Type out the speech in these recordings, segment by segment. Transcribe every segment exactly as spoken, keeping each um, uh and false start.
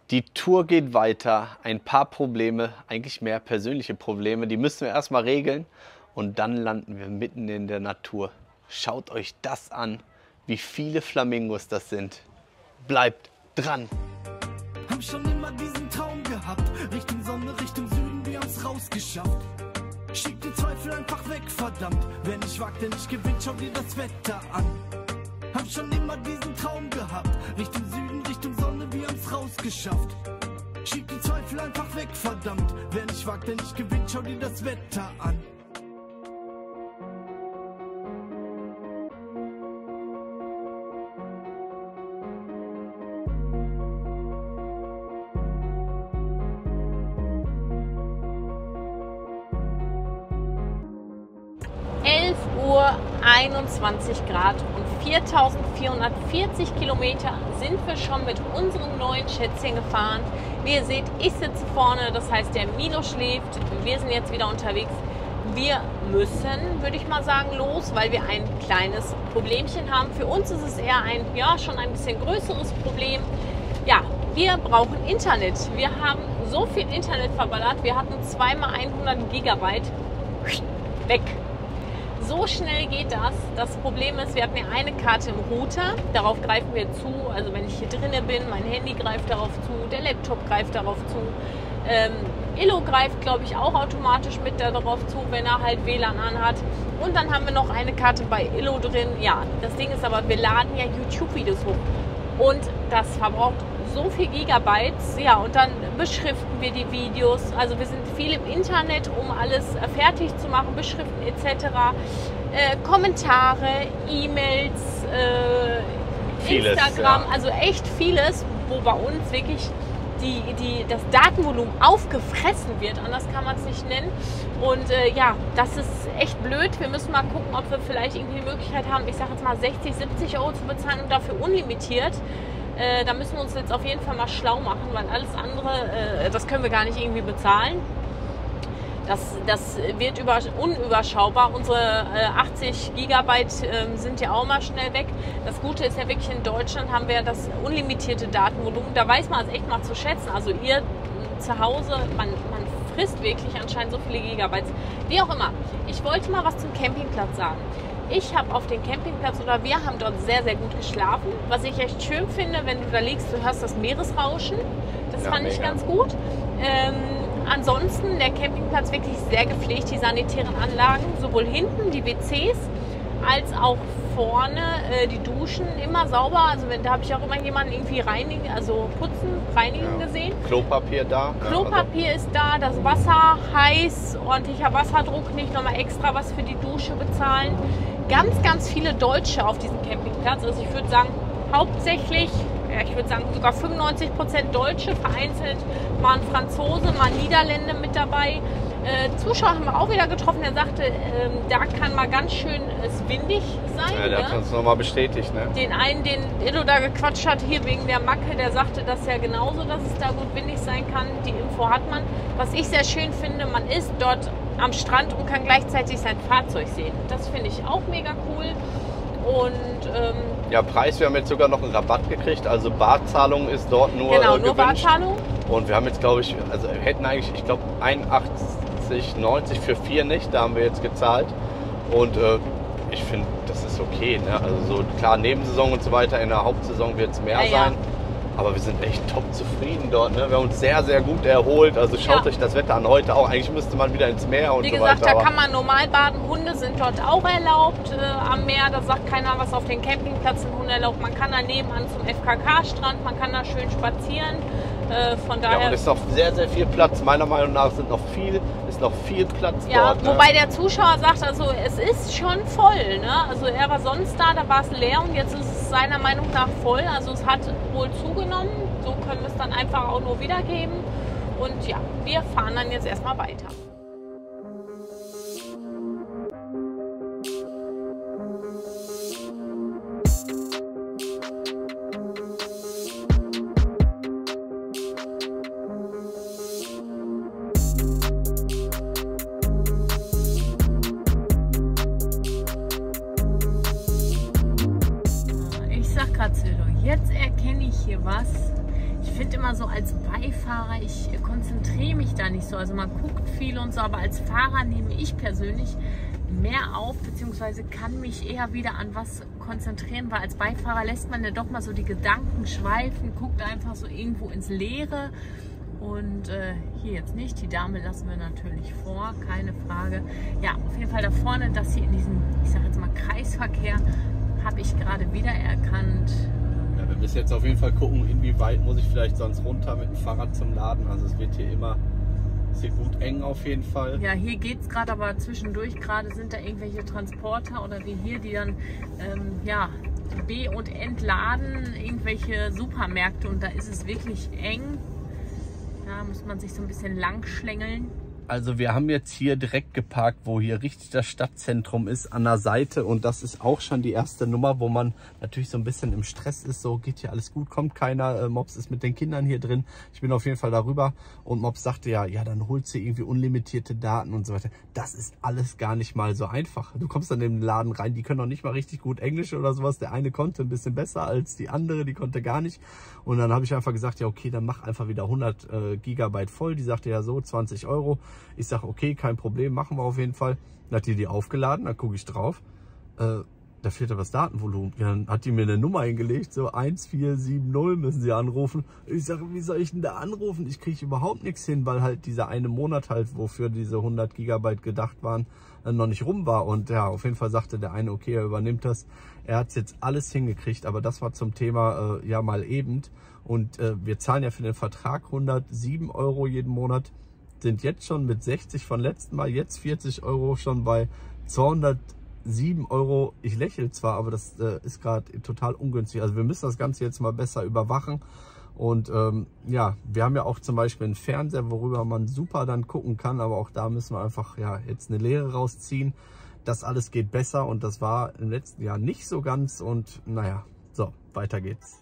Die Tour geht weiter. Ein paar Probleme, eigentlich mehr persönliche Probleme, die müssen wir erstmal regeln und dann landen wir mitten in der Natur. Schaut euch das an, wie viele Flamingos das sind. Bleibt dran! Hab schon immer diesen Traum gehabt, Richtung Sonne, Richtung Süden, wir haben's rausgeschafft. Schieb die Zweifel einfach weg, verdammt. Wer nicht wagt, der nicht gewinnt, schau dir das Wetter an. Hab schon immer diesen Traum gehabt, Richtung Süden, Richtung Sonne, wir haben's rausgeschafft. Schieb die Zweifel einfach weg, verdammt. Wer nicht wagt, der nicht gewinnt, schau dir das Wetter an. elf Uhr einundzwanzig Grad und viertausendvierhundertvierzig Kilometer sind wir schon mit unserem neuen Schätzchen gefahren. Wie ihr seht, ich sitze vorne, das heißt der Milo schläft. Wir sind jetzt wieder unterwegs. Wir müssen, würde ich mal sagen, los, weil wir ein kleines Problemchen haben. Für uns ist es eher ein, ja, schon ein bisschen größeres Problem. Ja, wir brauchen Internet. Wir haben so viel Internet verballert. Wir hatten zweimal hundert Gigabyte weg. So schnell geht das. Das Problem ist, wir hatten ja eine Karte im Router, darauf greifen wir zu. Also wenn ich hier drinnen bin, mein Handy greift darauf zu, der Laptop greift darauf zu. Ähm, Illo greift, glaube ich, auch automatisch mit darauf zu, wenn er halt W L A N anhat. Und dann haben wir noch eine Karte bei Illo drin. Ja, das Ding ist aber, wir laden ja YouTube-Videos hoch. Und das verbraucht so viel Gigabytes, ja, und dann beschriften wir die Videos. Also wir sind viel im Internet, um alles fertig zu machen, beschriften et cetera. Äh, Kommentare, E-Mails, äh, Instagram, ja. Also echt vieles, wo bei uns wirklich die, die, das Datenvolumen aufgefressen wird, anders kann man es nicht nennen. Und äh, ja, das ist echt blöd. Wir müssen mal gucken, ob wir vielleicht irgendwie die Möglichkeit haben, ich sage jetzt mal sechzig, siebzig Euro zu bezahlen und dafür unlimitiert. Äh, da müssen wir uns jetzt auf jeden Fall mal schlau machen, weil alles andere, äh, das können wir gar nicht irgendwie bezahlen. Das, das wird über, unüberschaubar. Unsere äh, achtzig Gigabyte äh, sind ja auch mal schnell weg. Das Gute ist ja wirklich, in Deutschland haben wir ja das unlimitierte Datenvolumen. Da weiß man es echt mal zu schätzen. Also ihr zu Hause, man, man frisst wirklich anscheinend so viele Gigabytes. Wie auch immer. Ich wollte mal was zum Campingplatz sagen. Ich habe auf dem Campingplatz oder wir haben dort sehr, sehr gut geschlafen. Was ich echt schön finde, wenn du da liegst, du hörst das Meeresrauschen. Das ja, fand mega. Ich ganz gut. Ähm, ansonsten der Campingplatz wirklich sehr gepflegt, die sanitären Anlagen, sowohl hinten die W Cs als auch vorne äh, die Duschen immer sauber. Also wenn, da habe ich auch immer jemanden irgendwie reinigen, also putzen, reinigen ja. gesehen. Klopapier da. Klopapier ja, also. ist da, das Wasser heiß, ordentlicher Wasserdruck, nicht nochmal extra was für die Dusche bezahlen. Ganz, ganz viele Deutsche auf diesem Campingplatz. Also ich würde sagen, hauptsächlich, ja, ich würde sagen sogar fünfundneunzig Prozent Deutsche, vereinzelt mal ein Franzose, mal ein Niederländer mit dabei. Äh, Zuschauer haben wir auch wieder getroffen, der sagte, ähm, da kann mal ganz schön es windig sein. Ja, der ne? hat uns nochmal bestätigt. Ne? Den einen, den Illo da gequatscht hat, hier wegen der Macke, der sagte das ja genauso, dass es da gut windig sein kann. Die Info hat man. Was ich sehr schön finde, man ist dort am Strand und kann gleichzeitig sein Fahrzeug sehen. Das finde ich auch mega cool. Und ähm, ja, Preis, wir haben jetzt sogar noch einen Rabatt gekriegt, also Barzahlung ist dort nur Genau, äh, nur gewünscht. Barzahlung. Und wir haben jetzt, glaube ich, also wir hätten eigentlich, ich glaube, einundachtzig neunzig für vier Nächte haben wir jetzt gezahlt. Und äh, ich finde, das ist okay. Ne? Also so klar, Nebensaison und so weiter, in der Hauptsaison wird es mehr ja, sein. Ja. Aber wir sind echt top zufrieden dort. Ne? Wir haben uns sehr, sehr gut erholt. Also schaut ja. euch das Wetter an heute auch. Eigentlich müsste man wieder ins Meer und Wie so gesagt, weiter. da kann man normal baden. Hunde sind dort auch erlaubt äh, am Meer. Da sagt keiner, was auf dem Campingplatz sind Hunde erlaubt. Man kann da nebenan zum F K K-Strand. Man kann da schön spazieren. Äh, von daher. Ja, und es ist noch sehr, sehr viel Platz. Meiner Meinung nach sind noch viel, ist noch viel Platz ja, dort. Ne? Wobei der Zuschauer sagt, also es ist schon voll. Ne? Also er war sonst da, da war es leer und jetzt ist es seiner Meinung nach voll. Also es hat wohl zugenommen. So können wir es dann einfach auch nur wiedergeben. Und ja, wir fahren dann jetzt erstmal weiter. Ich sag gerade, jetzt erkenne ich hier was. Ich finde immer so als Beifahrer, ich konzentriere mich da nicht so. Also man guckt viel und so, aber als Fahrer nehme ich persönlich mehr auf, beziehungsweise kann mich eher wieder an was konzentrieren, weil als Beifahrer lässt man ja doch mal so die Gedanken schweifen, guckt einfach so irgendwo ins Leere. Und äh, hier jetzt nicht, die Dame lassen wir natürlich vor, keine Frage. Ja, auf jeden Fall da vorne, das hier in diesem, ich sage jetzt mal Kreisverkehr, habe ich gerade wiedererkannt. Ja, wir müssen jetzt auf jeden Fall gucken, inwieweit muss ich vielleicht sonst runter mit dem Fahrrad zum Laden. Also es wird hier immer, ist hier gut eng auf jeden Fall. Ja, hier geht es gerade, aber zwischendurch gerade sind da irgendwelche Transporter oder wie hier, die dann ähm, ja, be- und entladen, irgendwelche Supermärkte und da ist es wirklich eng. Da muss man sich so ein bisschen lang schlängeln. Also wir haben jetzt hier direkt geparkt, wo hier richtig das Stadtzentrum ist, an der Seite. Und das ist auch schon die erste Nummer, wo man natürlich so ein bisschen im Stress ist. So, geht hier alles gut, kommt keiner. Äh, Mops ist mit den Kindern hier drin. Ich bin auf jeden Fall darüber. Und Mops sagte ja, ja, dann holst du irgendwie unlimitierte Daten und so weiter. Das ist alles gar nicht mal so einfach. Du kommst dann in den Laden rein, die können noch nicht mal richtig gut Englisch oder sowas. Der eine konnte ein bisschen besser als die andere, die konnte gar nicht. Und dann habe ich einfach gesagt, ja okay, dann mach einfach wieder hundert äh, Gigabyte voll. Die sagte ja so, zwanzig Euro. Ich sage, okay, kein Problem, machen wir auf jeden Fall. Dann hat die die aufgeladen, dann gucke ich drauf. Äh, da fehlt aber das Datenvolumen. Ja, dann hat die mir eine Nummer hingelegt, so eins vier sieben null müssen sie anrufen. Ich sage, wie soll ich denn da anrufen? Ich kriege überhaupt nichts hin, weil halt dieser eine Monat halt, wofür diese hundert Gigabyte gedacht waren, äh, noch nicht rum war. Und ja, auf jeden Fall sagte der eine, okay, er übernimmt das. Er hat es jetzt alles hingekriegt, aber das war zum Thema, äh, ja mal eben. Und äh, wir zahlen ja für den Vertrag hundertsieben Euro jeden Monat. Sind jetzt schon mit sechzig von letzten Mal, jetzt vierzig Euro schon bei zweihundertsieben Euro. Ich lächle zwar, aber das äh, ist gerade total ungünstig. Also wir müssen das Ganze jetzt mal besser überwachen. Und ähm, ja, wir haben ja auch zum Beispiel einen Fernseher, worüber man super dann gucken kann. Aber auch da müssen wir einfach ja jetzt eine Lehre rausziehen. Das alles geht besser und das war im letzten Jahr nicht so ganz. Und naja, so, weiter geht's.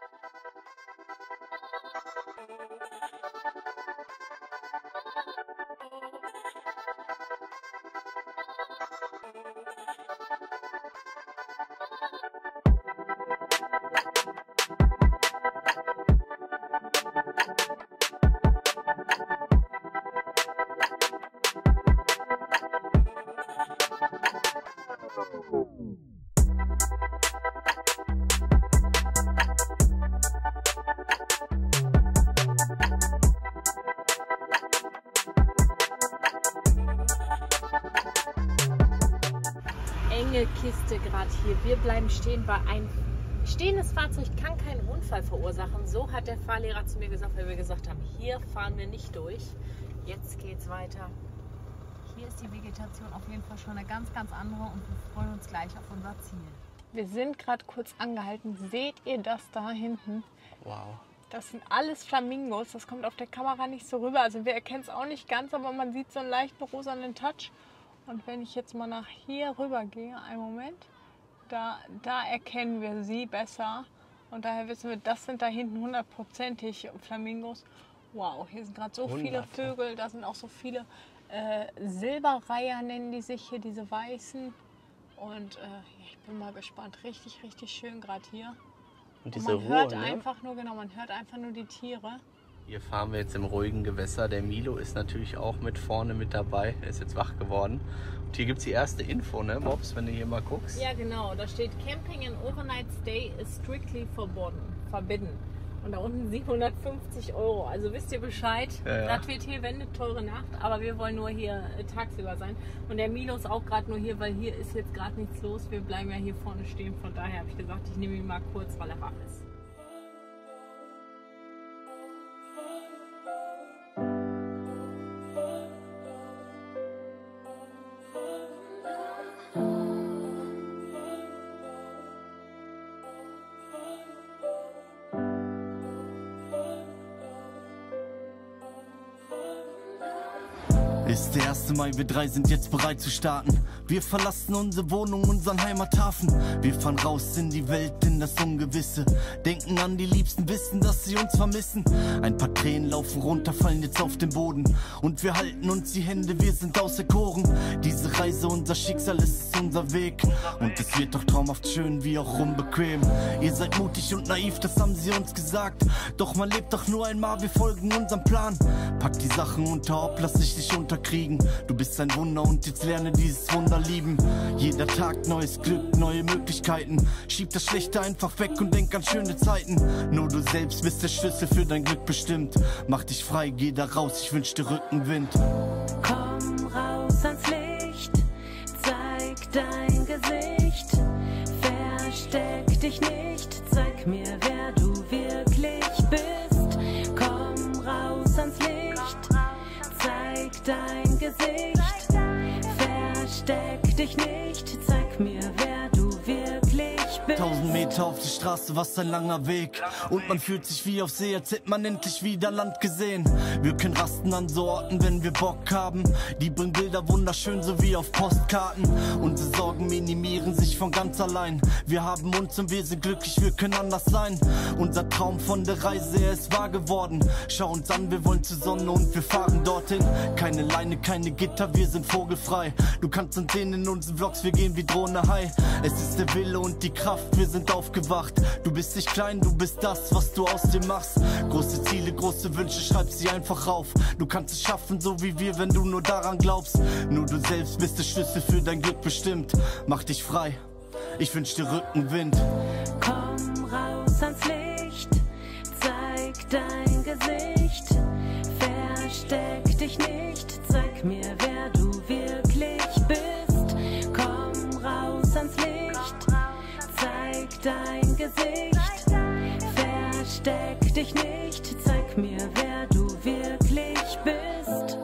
Enge Kiste gerade hier. Wir bleiben stehen, weil ein stehendes Fahrzeug kann keinen Unfall verursachen. So hat der Fahrlehrer zu mir gesagt, weil wir gesagt haben, hier fahren wir nicht durch. Jetzt geht's weiter. Hier ist die Vegetation auf jeden Fall schon eine ganz, ganz andere und wir freuen uns gleich auf unser Ziel. Wir sind gerade kurz angehalten. Seht ihr das da hinten? Wow. Das sind alles Flamingos. Das kommt auf der Kamera nicht so rüber. Also wir erkennen es auch nicht ganz, aber man sieht so einen leichten rosanen Touch. Und wenn ich jetzt mal nach hier rüber gehe, einen Moment, da, da erkennen wir sie besser. Und daher wissen wir, das sind da hinten hundertprozentig Flamingos. Wow, hier sind gerade so Hunderte. viele Vögel. Da sind auch so viele äh, Silberreiher, nennen die sich hier, diese weißen. Und äh, ich bin mal gespannt. Richtig, richtig schön gerade hier. Und Und diese man hört Ruhe, ne? einfach nur, genau, man hört einfach nur die Tiere. Hier fahren wir jetzt im ruhigen Gewässer. Der Milo ist natürlich auch mit vorne mit dabei. Er ist jetzt wach geworden. Und hier gibt es die erste Info, ne, Mops, wenn du hier mal guckst. Ja, genau. Da steht Camping and Overnight Stay is strictly forbidden. Verbidden. Und da unten siebenhundertfünfzig Euro. Also wisst ihr Bescheid. Ja, ja. Das wird hier, wenn eine teure Nacht. Aber wir wollen nur hier äh, tagsüber sein. Und der Milo ist auch gerade nur hier, weil hier ist jetzt gerade nichts los. Wir bleiben ja hier vorne stehen. Von daher habe ich gesagt, ich nehme ihn mal kurz, weil er wach ist. ist der erste Mai, wir drei sind jetzt bereit zu starten. Wir verlassen unsere Wohnung, unseren Heimathafen. Wir fahren raus in die Welt, in das Ungewisse. Denken an die Liebsten, wissen, dass sie uns vermissen. Ein paar Tränen laufen runter, fallen jetzt auf den Boden. Und wir halten uns die Hände, wir sind auserkoren. Diese Reise, unser Schicksal, ist unser Weg. Und es wird doch traumhaft schön, wie auch unbequem. Ihr seid mutig und naiv, das haben sie uns gesagt. Doch man lebt doch nur einmal, wir folgen unserem Plan. Pack die Sachen unter, ob lass dich nicht unterkriegen. Du bist ein Wunder und jetzt lerne dieses Wunder lieben. Jeder Tag neues Glück, neue Möglichkeiten. Schieb das Schlechte einfach weg und denk an schöne Zeiten. Nur du selbst bist der Schlüssel für dein Glück bestimmt. Mach dich frei, geh da raus, ich wünsch dir Rückenwind. Komm raus ans Licht, zeig dein Gesicht. Versteck dich nicht, zeig mir, wer du wirklich bist. Komm raus ans Licht, zeig dein Gesicht. Versteck dich nicht, zeig mir, wer du wirklich bist. Tausend Meter auf die Straße, was ein langer Weg. Und man fühlt sich wie auf See, als hätte man endlich wieder Land gesehen. Wir können rasten an so Orten, wenn wir Bock haben. Die bringen Bilder wunderschön, so wie auf Postkarten. Unsere Sorgen minimieren sich von ganz allein. Wir haben uns und wir sind glücklich, wir können anders sein. Unser Traum von der Reise, er ist wahr geworden. Schau uns an, wir wollen zur Sonne und wir fahren dorthin. Keine Leine, keine Gitter, wir sind vogelfrei. Du kannst uns sehen in unseren Vlogs, wir gehen wie Drohne high. Es ist der Wille und die Kraft, wir sind aufgewacht. Du bist nicht klein, du bist das, was du aus dir machst. Große Ziele, große Wünsche, schreib sie einfach auf. Du kannst es schaffen, so wie wir, wenn du nur daran glaubst. Nur du selbst bist der Schlüssel für dein Glück bestimmt. Mach dich frei, ich wünsch dir Rückenwind. Komm raus ans Licht, zeig dein Gesicht. Versteck dich nicht, zeig mir, wer du wirklich bist. Komm raus ans Licht, zeig dein Gesicht. Versteck dich nicht, zeig mir, wer du wirklich bist.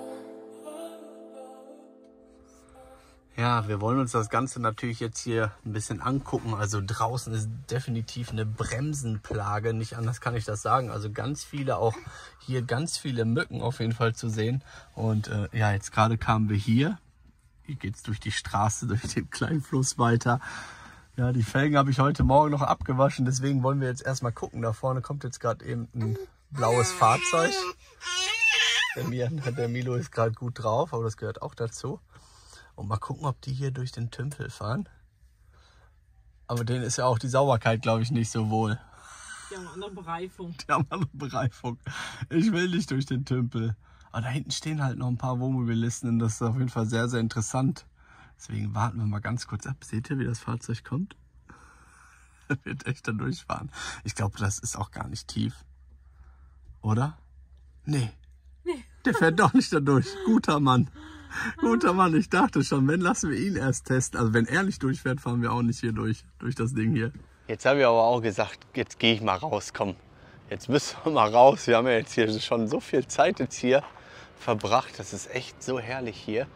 Ja, wir wollen uns das Ganze natürlich jetzt hier ein bisschen angucken. Also draußen ist definitiv eine Bremsenplage, nicht anders kann ich das sagen. Also ganz viele, auch hier ganz viele Mücken auf jeden Fall zu sehen. Und äh, ja, jetzt gerade kamen wir hier. Hier geht es durch die Straße, durch den kleinen Fluss weiter. Ja, die Felgen habe ich heute Morgen noch abgewaschen, deswegen wollen wir jetzt erstmal gucken. Da vorne kommt jetzt gerade eben ein blaues Fahrzeug. Der, Mir, der Milo ist gerade gut drauf, aber das gehört auch dazu. Und mal gucken, ob die hier durch den Tümpel fahren. Aber denen ist ja auch die Sauberkeit, glaube ich, nicht so wohl. Die haben eine andere Bereifung. Die haben eine Bereifung. Ich will nicht durch den Tümpel. Aber da hinten stehen halt noch ein paar Wohnmobilisten und das ist auf jeden Fall sehr, sehr interessant. Deswegen warten wir mal ganz kurz ab. Seht ihr, wie das Fahrzeug kommt? Er wird echt da durchfahren. Ich glaube, das ist auch gar nicht tief. Oder? Nee. Nee. Der fährt doch nicht da durch. Guter Mann. Guter Mann, ich dachte schon, wenn, lassen wir ihn erst testen. Also wenn er nicht durchfährt, fahren wir auch nicht hier durch, durch das Ding hier. Jetzt habe ich aber auch gesagt, jetzt gehe ich mal raus, komm. Jetzt müssen wir mal raus. Wir haben ja jetzt hier schon so viel Zeit jetzt hier verbracht. Das ist echt so herrlich hier.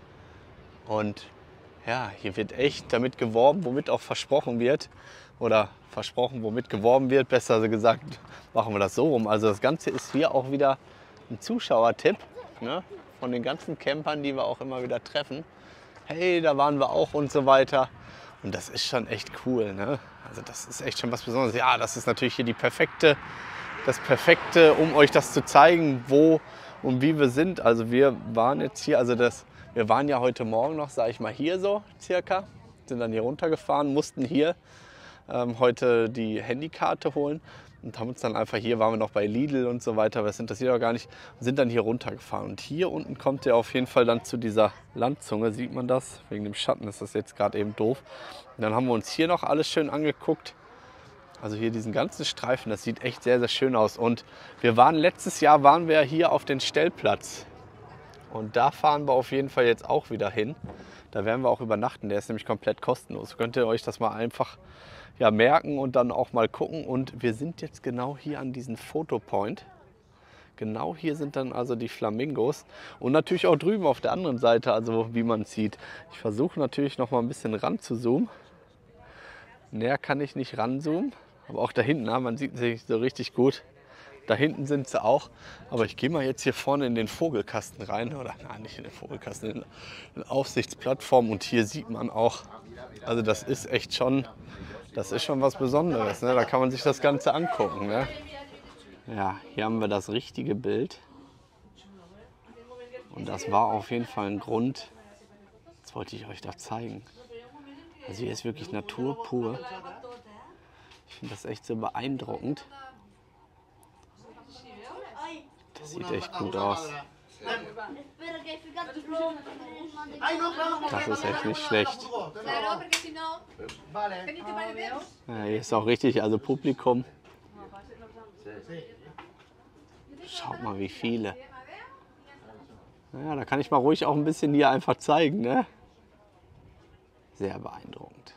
Und ja, hier wird echt damit geworben, womit auch versprochen wird. Oder versprochen, womit geworben wird. Besser gesagt, machen wir das so rum. Also das Ganze ist hier auch wieder ein Zuschauertipp, ne? Von den ganzen Campern, die wir auch immer wieder treffen. Hey, da waren wir auch und so weiter. Und das ist schon echt cool, ne? Also das ist echt schon was Besonderes. Ja, das ist natürlich hier die perfekte, das Perfekte, um euch das zu zeigen, wo und wie wir sind. Also wir waren jetzt hier, also das, wir waren ja heute Morgen noch, sage ich mal, hier so circa. Sind dann hier runtergefahren, mussten hier ähm, heute die Handykarte holen. Und haben uns dann einfach, hier waren wir noch bei Lidl und so weiter, aber das interessiert auch gar nicht, und sind dann hier runtergefahren. Und hier unten kommt ihr auf jeden Fall dann zu dieser Landzunge, sieht man das? Wegen dem Schatten ist das jetzt gerade eben doof. Und dann haben wir uns hier noch alles schön angeguckt. Also hier diesen ganzen Streifen, das sieht echt sehr, sehr schön aus. Und wir waren, letztes Jahr waren wir hier auf den Stellplatz. Und da fahren wir auf jeden Fall jetzt auch wieder hin. Da werden wir auch übernachten, der ist nämlich komplett kostenlos. Könnt ihr euch das mal einfach ja, merken und dann auch mal gucken. Und wir sind jetzt genau hier an diesem Fotopoint. Genau hier sind dann also die Flamingos. Und natürlich auch drüben auf der anderen Seite, also wie man sieht. Ich versuche natürlich noch mal ein bisschen ran zu zoomen. Näher kann ich nicht ranzoomen. Aber auch da hinten, man sieht sich so richtig gut. Da hinten sind sie auch. Aber ich gehe mal jetzt hier vorne in den Vogelkasten rein. Oder nein, nicht in den Vogelkasten, in den Aufsichtsplattform. Und hier sieht man auch, also das ist echt schon, das ist schon was Besonderes. Ne? Da kann man sich das Ganze angucken. Ne? Ja, hier haben wir das richtige Bild. Und das war auf jeden Fall ein Grund. Das wollte ich euch da zeigen. Also hier ist wirklich Natur pur. Ich finde das echt so beeindruckend. Das sieht echt gut aus. Das ist echt nicht schlecht. Ja, hier ist auch richtig, also Publikum. Schaut mal, wie viele. Ja, da kann ich mal ruhig auch ein bisschen hier einfach zeigen, ne? Sehr beeindruckend.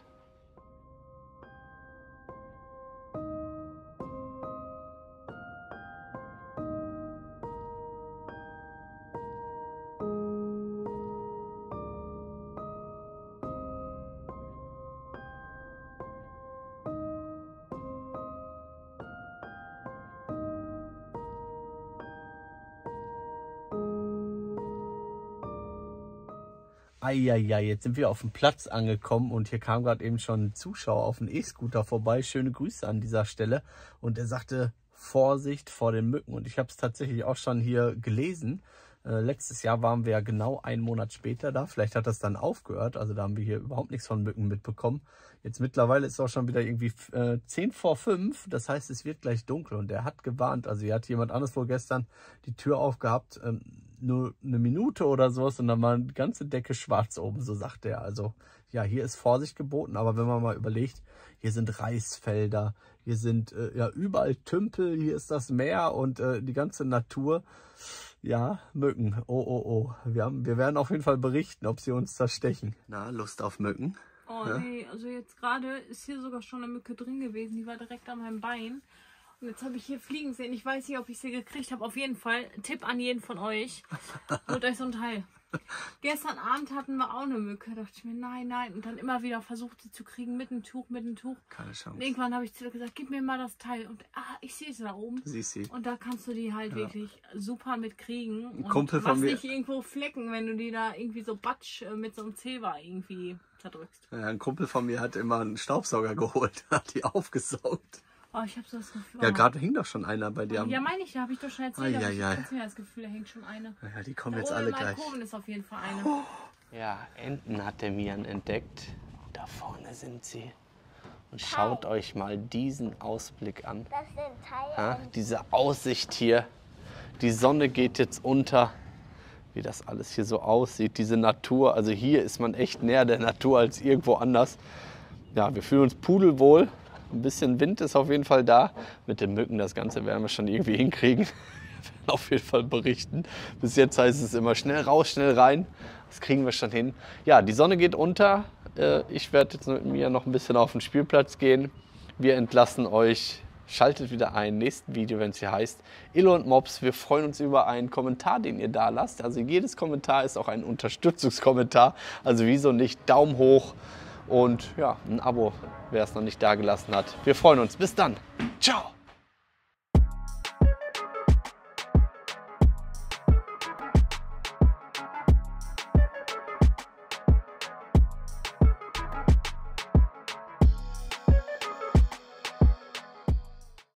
Eieiei, jetzt sind wir auf dem Platz angekommen und hier kam gerade eben schon ein Zuschauer auf dem E-Scooter vorbei. Schöne Grüße an dieser Stelle. Und er sagte, Vorsicht vor den Mücken. Und ich habe es tatsächlich auch schon hier gelesen. Äh, letztes Jahr waren wir ja genau einen Monat später da. Vielleicht hat das dann aufgehört. Also da haben wir hier überhaupt nichts von Mücken mitbekommen. Jetzt mittlerweile ist es auch schon wieder irgendwie äh, zehn vor fünf. Das heißt, es wird gleich dunkel. Und er hat gewarnt. Also hier hat jemand anderes wohl gestern die Tür aufgehabt. Ähm, nur eine Minute oder sowas und dann war die ganze Decke schwarz oben, so sagt er. Also ja, hier ist Vorsicht geboten, aber wenn man mal überlegt, hier sind Reisfelder, hier sind äh, ja überall Tümpel, hier ist das Meer und äh, die ganze Natur. Ja, Mücken, oh oh oh. Wir, haben, wir werden auf jeden Fall berichten, ob sie uns zerstechen. Na, Lust auf Mücken? Oh ja? Nee, also jetzt gerade ist hier sogar schon eine Mücke drin gewesen, die war direkt an meinem Bein. Und jetzt habe ich hier fliegen sehen. Ich weiß nicht, ob ich sie gekriegt habe. Auf jeden Fall. Tipp an jeden von euch. Holt euch so ein Teil. Gestern Abend hatten wir auch eine Mücke. Da dachte ich mir, nein, nein. Und dann immer wieder versucht, sie zu kriegen mit dem Tuch, mit dem Tuch. Keine Chance. Und irgendwann habe ich zu ihr gesagt, gib mir mal das Teil. Und ah, ich sehe sie da oben. Du siehst sie. Und da kannst du die halt ja. wirklich super mit kriegen. Ein Kumpel und von mir. nicht irgendwo Flecken, wenn du die da irgendwie so Batsch mit so einem Zewa irgendwie zerdrückst. Ja, ein Kumpel von mir hat immer einen Staubsauger geholt. Hat die aufgesaugt. Oh, ich habe so das Gefühl. Ja, gerade hing doch schon einer bei dir. Ja, meine ich, ja, habe ich doch schon erzählt. Ah, ja, ja. Ich habe das Gefühl, da hängt schon eine. Ja, die kommen da jetzt oben alle im gleich. Balkon ist auf jeden Fall eine. Oh. Ja, Enten hat der Mian entdeckt. Da vorne sind sie. Und schaut euch mal diesen Ausblick an. Das sind Teile. Ja, diese Aussicht hier. Die Sonne geht jetzt unter. Wie das alles hier so aussieht. Diese Natur. Also hier ist man echt näher der Natur als irgendwo anders. Ja, wir fühlen uns pudelwohl. Ein bisschen Wind ist auf jeden Fall da. Mit den Mücken, das Ganze werden wir schon irgendwie hinkriegen. Wir werden auf jeden Fall berichten. Bis jetzt heißt es immer schnell raus, schnell rein. Das kriegen wir schon hin. Ja, die Sonne geht unter. Ich werde jetzt mit mir noch ein bisschen auf den Spielplatz gehen. Wir entlassen euch. Schaltet wieder ein. Nächsten Video, wenn es hier heißt Illo und Mops. Wir freuen uns über einen Kommentar, den ihr da lasst. Also jedes Kommentar ist auch ein Unterstützungskommentar. Also wieso nicht Daumen hoch. Und ja, ein Abo, wer es noch nicht da gelassen hat. Wir freuen uns. Bis dann. Ciao.